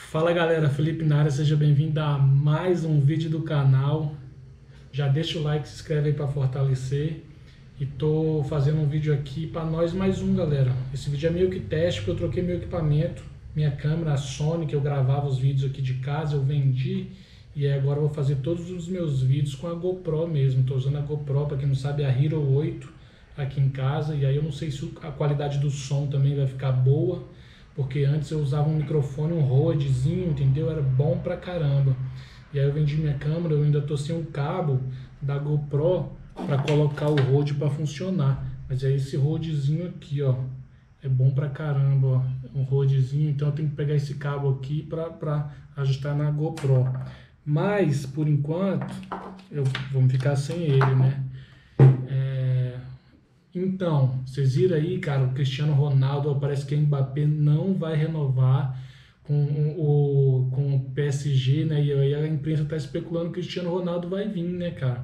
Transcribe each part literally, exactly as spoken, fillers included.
Fala galera, Felipe na área, seja bem-vindo a mais um vídeo do canal. Já deixa o like, se inscreve aí para fortalecer. E tô fazendo um vídeo aqui para nós mais um, galera. Esse vídeo é meio que teste, porque eu troquei meu equipamento, minha câmera, a Sony, que eu gravava os vídeos aqui de casa, eu vendi. E agora eu vou fazer todos os meus vídeos com a GoPro mesmo. Tô usando a GoPro, para quem não sabe, a Hero oito aqui em casa. E aí eu não sei se a qualidade do som também vai ficar boa, porque antes eu usava um microfone, um Rodezinho, entendeu? Era bom pra caramba. E aí eu vendi minha câmera, eu ainda tô sem um cabo da GoPro para colocar o Rode para funcionar. Mas é esse Rodezinho aqui, ó. É bom pra caramba, ó. Um Rodezinho, então eu tenho que pegar esse cabo aqui pra, pra ajustar na GoPro. Mas, por enquanto, eu vou ficar sem ele, né? É... Então, vocês viram aí, cara, o Cristiano Ronaldo, parece que o Mbappé não vai renovar com o, com o P S G, né? E aí a imprensa tá especulando que o Cristiano Ronaldo vai vir, né, cara?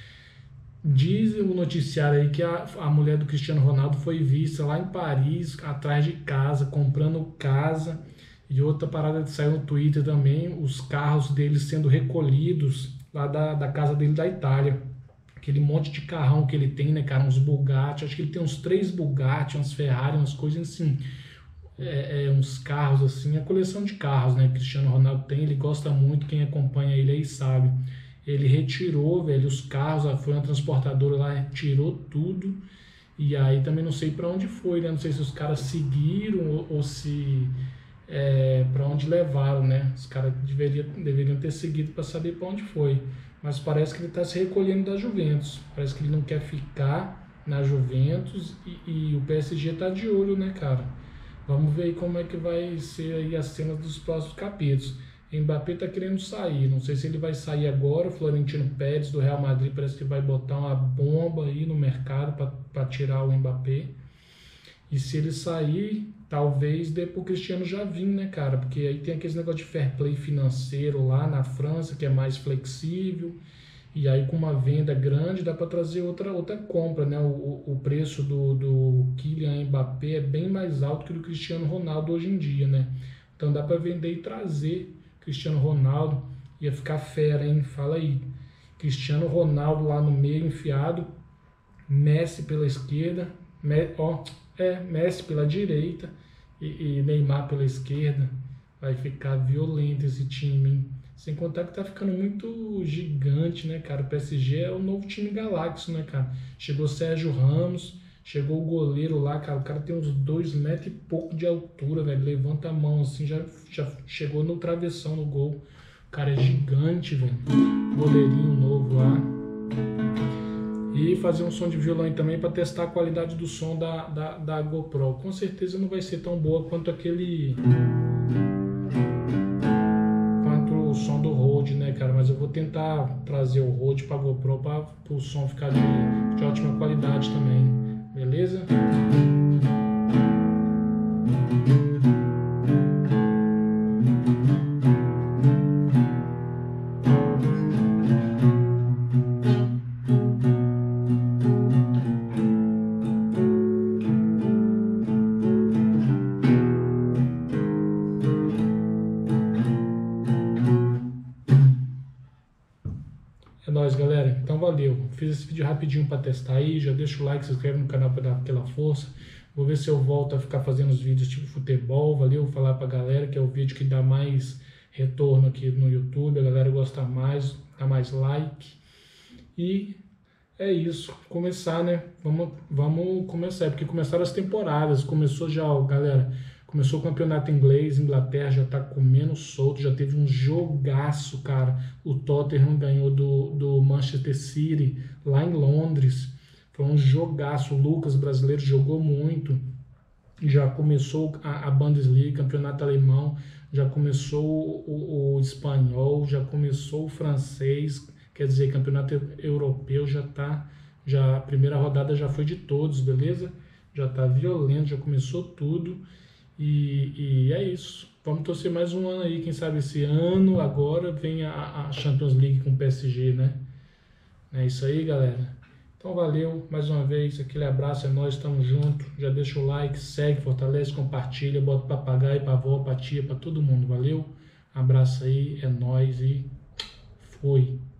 Diz o noticiário aí que a, a mulher do Cristiano Ronaldo foi vista lá em Paris, atrás de casa, comprando casa. E outra parada que saiu no Twitter também, os carros dele sendo recolhidos lá da, da casa dele da Itália. Aquele monte de carrão que ele tem, né, cara? Uns Bugatti, acho que ele tem uns três Bugatti, uns Ferrari, umas coisas assim. É, é, uns carros assim, a coleção de carros, né? Cristiano Ronaldo tem, ele gosta muito, quem acompanha ele aí sabe. Ele retirou, velho, os carros, foi uma transportadora lá, retirou tudo. E aí também não sei para onde foi, né? Não sei se os caras seguiram ou, ou se é, para onde levaram, né? Os caras deveriam, deveriam ter seguido para saber para onde foi. Mas parece que ele está se recolhendo da Juventus. Parece que ele não quer ficar na Juventus e, e o P S G está de olho, né, cara? Vamos ver aí como é que vai ser aí as cenas dos próximos capítulos. Mbappé tá querendo sair, não sei se ele vai sair agora. O Florentino Pérez do Real Madrid parece que vai botar uma bomba aí no mercado para tirar o Mbappé. E se ele sair, talvez dê pro Cristiano já vir, né, cara? Porque aí tem aquele negócio de fair play financeiro lá na França, que é mais flexível. E aí com uma venda grande dá para trazer outra, outra compra, né? O, o preço do, do Kylian Mbappé é bem mais alto que o do Cristiano Ronaldo hoje em dia, né? Então dá para vender e trazer Cristiano Ronaldo. Ia ficar fera, hein? Fala aí. Cristiano Ronaldo lá no meio enfiado, Messi pela esquerda, Me, ó, é, Messi pela direita e, e Neymar pela esquerda. Vai ficar violento esse time, hein? Sem contar que tá ficando muito gigante, né, cara? O P S G é o novo time galáxio, né, cara? Chegou Sérgio Ramos, chegou o goleiro lá, cara. O cara tem uns dois metros e pouco de altura, velho. Levanta a mão assim, já, já chegou no travessão no gol. O cara é gigante, velho. Goleirinho novo lá. E fazer um som de violão aí também para testar a qualidade do som da, da, da GoPro. Com certeza não vai ser tão boa quanto aquele... o som do Rode, né, cara? Mas eu vou tentar trazer o Rode para GoPro para o som ficar de, de ótima qualidade também, beleza? É nóis, galera. Então valeu. Fiz esse vídeo rapidinho para testar aí. Já deixa o like, se inscreve no canal para dar aquela força. Vou ver se eu volto a ficar fazendo os vídeos tipo futebol. Valeu. Vou falar pra galera que é o vídeo que dá mais retorno aqui no YouTube. A galera gosta mais, dá mais like. E é isso. Começar, né? Vamos, vamos começar. Porque começaram as temporadas. Começou já, ó, galera. Começou o campeonato inglês, Inglaterra já tá comendo solto, já teve um jogaço, cara. O Tottenham ganhou do, do Manchester City lá em Londres. Foi um jogaço. O Lucas, brasileiro, jogou muito. Já começou a, a Bundesliga, campeonato alemão. Já começou o, o, o espanhol, já começou o francês. Quer dizer, campeonato europeu já tá... Já, a primeira rodada já foi de todos, beleza? Já tá violento, já começou tudo. E, e é isso. Vamos torcer mais um ano aí. Quem sabe esse ano, agora, vem a, a Champions League com o P S G, né? É isso aí, galera. Então valeu, mais uma vez, aquele abraço, é nóis, tamo junto. Já deixa o like, segue, fortalece, compartilha, bota pra papagaio, pra avó, pra tia, pra todo mundo. Valeu, Abraço aí, é nóis e foi.